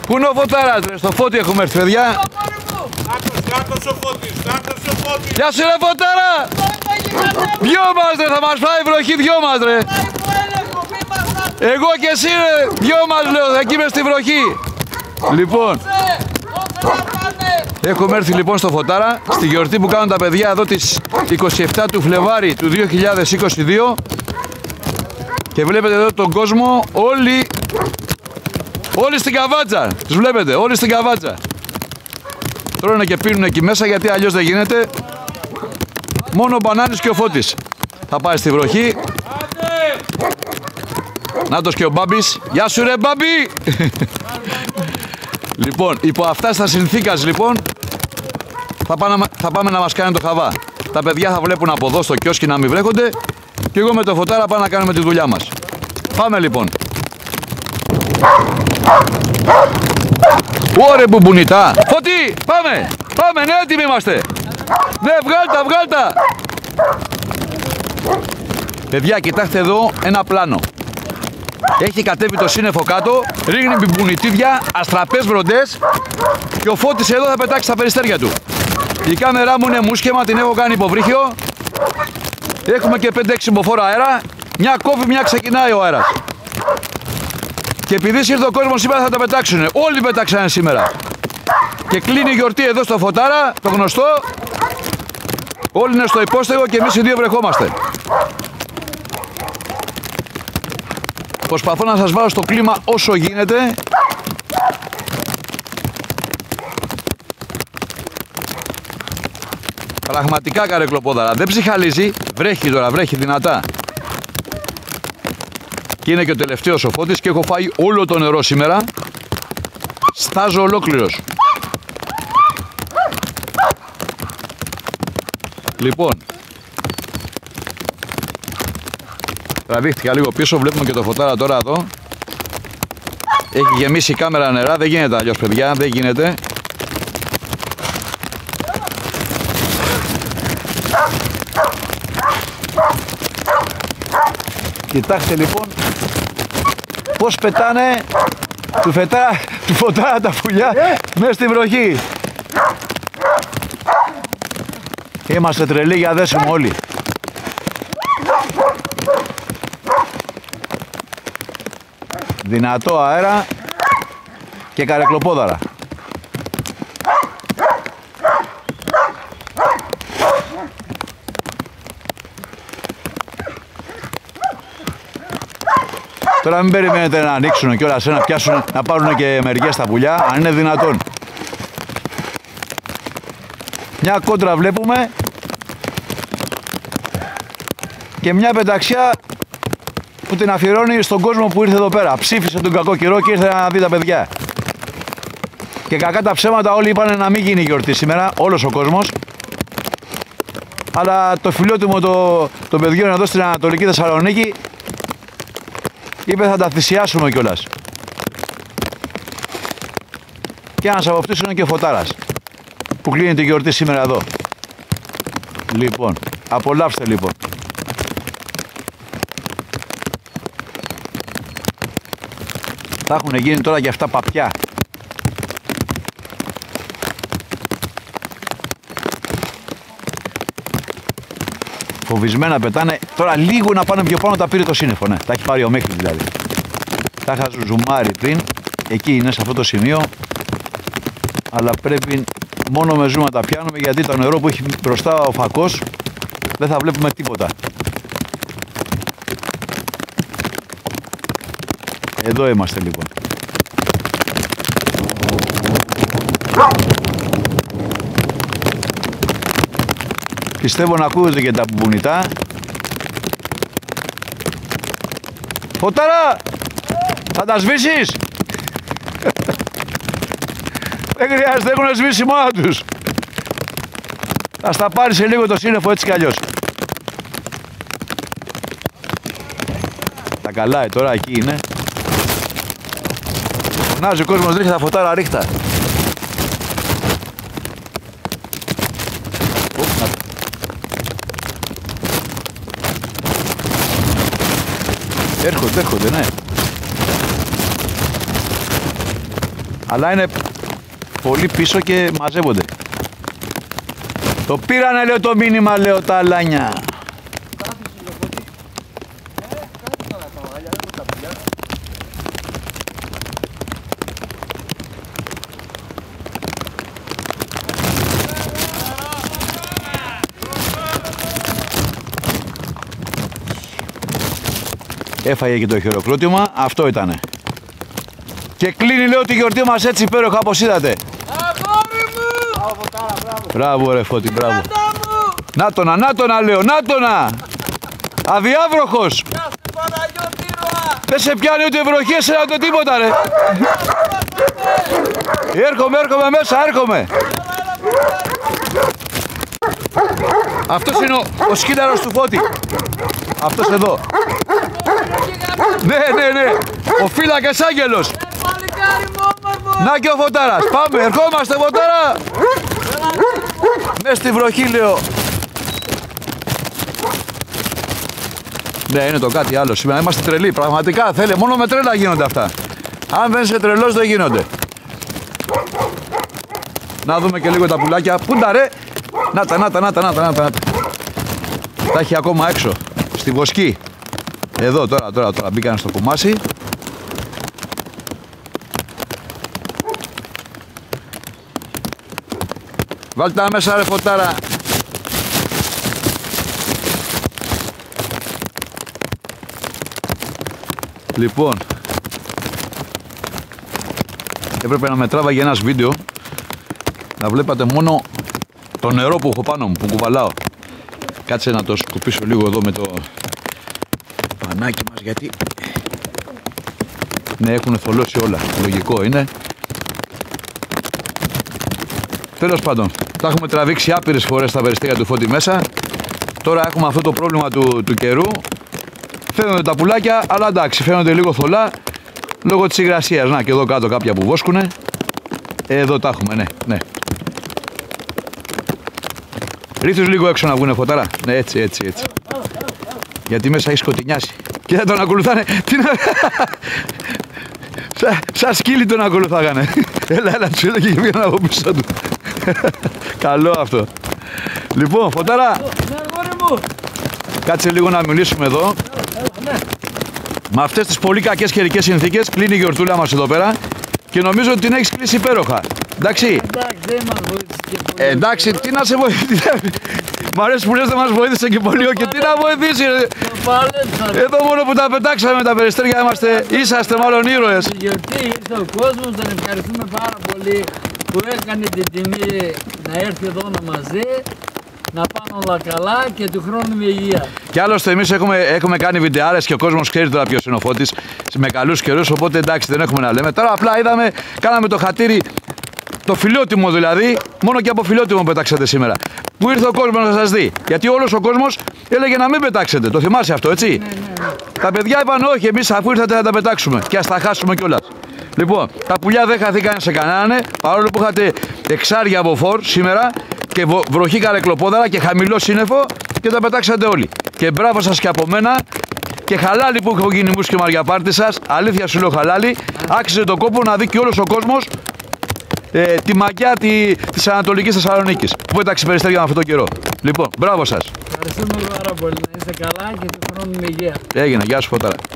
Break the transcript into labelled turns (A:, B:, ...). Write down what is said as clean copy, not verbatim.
A: Πού είναι ο Φωτάρας ρε, στο Φώτη έχουμε έρθει παιδιά.
B: Κάτος ο Φώτης, κάτος ο Φώτης.
A: Γεια σου ρε Φωτάρα. Δυο μας ρε, θα μας φάει βροχή δυο μας ρε. Εγώ και εσύ ρε, δυο μας λέω, θα εκεί μες στη βροχή. Λοιπόν, έχουμε έρθει λοιπόν στο Φωτάρα, στη γιορτή που κάνουν τα παιδιά εδώ τις 27 του Φλεβάρι του 2022. Και βλέπετε εδώ τον κόσμο, όλοι στην καβάτσα. Τους βλέπετε, όλοι στην καβάτσα. Τρώνε και πίνουν εκεί μέσα γιατί αλλιώς δεν γίνεται. Μόνο ο Μπανάνης και ο Φώτης θα πάει στη βροχή. Νάτος και ο Μπάμπης. Γεια σου ρε Μπάμπη. Λοιπόν, υπό αυτά στα συνθήκας λοιπόν θα πάμε να μας κάνει το χαβά. Τα παιδιά θα βλέπουν από εδώ στο κιόσκι να μην βρέχονται. Και εγώ με το Φωτάρα πάω να κάνουμε τη δουλειά μας. Πάμε λοιπόν. Ωρε μπουμπουνιτά. Φώτη, πάμε. Πάμε, ναι, έτοιμοι είμαστε. Ναι, βγάλτα. Παιδιά, κοιτάξτε εδώ ένα πλάνο. Έχει κατέβει το σύννεφο κάτω, ρίχνει μπουμπουνιτίδια, αστραπές βροντές και ο Φώτης εδώ θα πετάξει τα περιστέρια του. Η κάμερά μου είναι μουσχέμα, την έχω κάνει υποβρύχιο. Έχουμε και 5-6 μποφόρ αέρα. Μια κόβει, μια ξεκινάει ο αέρας. Και επειδή ήρθε ο κόσμος σήμερα θα τα πετάξουνε. Όλοι πετάξανε σήμερα. Και κλείνει η γιορτή εδώ στο Φωτάρα, το γνωστό. Όλοι είναι στο υπόστεγο και εμείς οι δύο βρεχόμαστε. Προσπαθώ να σας βάλω στο κλίμα όσο γίνεται. Πραγματικά καρεκλοπόδαρα. Δεν ψυχαλίζει. Βρέχει τώρα, βρέχει δυνατά. Και είναι και ο τελευταίος ο Φώτης και έχω φάει όλο το νερό σήμερα. Στάζω ολόκληρος. Λοιπόν, τραβήχτηκα λίγο πίσω, βλέπουμε και το Φωτάρα τώρα εδώ. Έχει γεμίσει η κάμερα νερά, δεν γίνεται αλλιώς παιδιά, δεν γίνεται. Κοιτάξτε λοιπόν πως πετάνε του Φωτάρα τα πουλιά μέσα στη βροχή. Είμαστε τρελοί για δέσιμο όλοι. Δυνατό αέρα και καρεκλοπόδαρα. Τώρα μην περιμένετε να ανοίξουν και όλα να πιάσουν, να πάρουν και μερικές τα πουλιά, αν είναι δυνατόν. Μια κόντρα βλέπουμε και μια πενταξιά που την αφιερώνει στον κόσμο που ήρθε εδώ πέρα. Ψήφισε τον κακό καιρό και ήρθε να δει τα παιδιά. Και κακά τα ψέματα όλοι είπαν να μην γίνει γιορτή σήμερα, όλος ο κόσμος. Αλλά το φιλότιμο των παιδιών εδώ στην Ανατολική Θεσσαλονίκη είπε θα τα θυσιάσουμε κιόλας. Και ένας από αυτούς είναι και ο Φωτάρας που κλείνει τη γιορτή σήμερα εδώ. Λοιπόν, απολαύστε λοιπόν. Θα έχουν γίνει τώρα και αυτά παπιά. Φοβισμένα πετάνε. Τώρα λίγο να πάνε πιο πάνω τα πήρε το σύννεφο. Ναι, τα έχει πάρει ο Μέχης δηλαδή. Τα είχα ζουμάρει πριν. Εκεί είναι σε αυτό το σημείο. Αλλά πρέπει μόνο με ζούμα τα πιάνουμε γιατί το νερό που έχει μπροστά ο φακός δεν θα βλέπουμε τίποτα. Εδώ είμαστε λοιπόν. Πιστεύω να ακούγονται και τα μπουμπουνιτά. Φωτάρα! Θα τα σβήσεις! Δεν χρειάζεται, έχουν σβήσει μόνα τους. Θα στα πάρει σε λίγο το σύννεφο έτσι κι αλλιώς. Τα καλά τώρα εκεί είναι. Φωνάζει ο κόσμος, ρίχνει τα Φωτάρα ρίχτα. Έρχονται, ναι. Αλλά είναι πολύ πίσω και μαζεύονται. Το πήρανε, λέω, το μήνυμα, λέω, τα αλάνια. Έφαγε και το χειροκρότημα, αυτό ήτανε. Και κλείνει, λέω, τη γιορτή μας έτσι υπέροχα, όπως είδατε. Μπράβο ρε Φώτη, μπράβο. Νάτονα, νάτονα, λέω, νάτονα. Αδιάβροχος. Δεν σε πιάνει ούτε βροχή, εσένα το τίποτα, ρε. Έρχομαι μέσα, έρχομαι. Αυτός είναι ο σκύλαρος του Φώτη. Αυτός εδώ. Ναι. Ο φύλακας άγγελος. Να και ο Φωτάρας. Πάμε, ερχόμαστε, Φωτάρα. Μες στη βροχή, λέω. Ναι, είναι το κάτι άλλο σήμερα. Είμαστε τρελοί. Πραγματικά θέλει. Μόνο με τρέλα γίνονται αυτά. Αν δεν είσαι τρελός, δεν γίνονται. Να δούμε και λίγο τα πουλάκια. Πού τα ρε. Να τα. Τα έχει ακόμα έξω. Στη βοσκή. Εδώ τώρα μπήκαν στο κουμάσι. Βάλτε τα μέσα, ρε Φωτάρα. Λοιπόν, έπρεπε να με τράβαγε ένας βίντεο, να βλέπατε μόνο το νερό που έχω πάνω μου, που κουβαλάω. Κάτσε να το σκουπίσω λίγο εδώ με το πανάκι μας, γιατί ναι, έχουν θολώσει όλα, λογικό είναι. Τέλος πάντων, τα έχουμε τραβήξει άπειρες φορές τα περιστέρια του Φώτη μέσα. Τώρα έχουμε αυτό το πρόβλημα του καιρού. Φαίνονται τα πουλάκια, αλλά εντάξει, φαίνονται λίγο θολά λόγω της υγρασίας. Να, και εδώ κάτω κάποια που βόσκουνε. Εδώ τα έχουμε, ναι. Ρίθους λίγο έξω να βγουνε, Φωτάρα. Ναι, έτσι. Γιατί μέσα έχει σκοτεινιάσει. Και θα τον ακολουθάνε. Σαν σκύλι τον ακολουθάγανε. Έλα, του έλεγε και πήγαν από πίσω του. Καλό αυτό. Λοιπόν, Φωτάρα, κάτσε λίγο να μιλήσουμε εδώ. Με αυτές τις πολύ κακές καιρικές συνθήκες κλείνει η γιορτούλα μας εδώ πέρα και νομίζω ότι την έχεις κλείσει υπέροχα. Εντάξει. Εντάξει, τι να σε βοηθήσει. Μ' αρέσει που λες δεν μας βοήθησε και πολύ, και τι να βοηθήσει. Εδώ μόνο που τα πετάξαμε τα περιστέρια είσαστε μάλλον ήρωες.
C: Στη γιορτή ήρθε ο κόσμος, τον ευχαριστούμε πάρα πολύ που έκανε την τιμή να έρθει εδώ να μας δει. Να πάνε όλα καλά και του χρόνου με υγεία.
A: Και άλλωστε εμείς έχουμε κάνει βιντεάρες και ο κόσμος ξέρει τώρα ποιος είναι ο Φώτης με καλούς καιρούς, οπότε εντάξει δεν έχουμε να λέμε. Τώρα απλά κάναμε το χατήρι, το φιλότιμο δηλαδή, μόνο και από φιλότιμο πετάξατε σήμερα. Που ήρθε ο κόσμος να σας δει. Γιατί όλος ο κόσμος έλεγε να μην πετάξετε. Το θυμάσαι αυτό, έτσι.
C: Ναι.
A: Τα παιδιά είπαν όχι, εμείς αφού ήρθατε να τα πετάξουμε και ας τα χάσουμε κιόλας. Λοιπόν, τα πουλιά δεν χαθήκαν σε κανέναν, παρόλο που είχατε εξάρια από φορ σήμερα και βροχή καρεκλοπόδαρα και χαμηλό σύννεφο και τα πετάξατε όλοι. Και μπράβο σας και από μένα και χαλάλι που έχω γίνει μουσική μαριαπάρτη σας. Αλήθεια σου λέω, χαλάλι. Άξιζε τον κόπο να δει και όλος ο κόσμος τη μαγιά της Ανατολικής Θεσσαλονίκης που πέταξε περιστέρια με αυτόν τον καιρό. Λοιπόν, μπράβο σας.
C: Ευχαριστούμε πάρα πολύ. Να είστε καλά και του χρόνου με υγεία.
A: Έγινε, γεια σου Φωτάρα.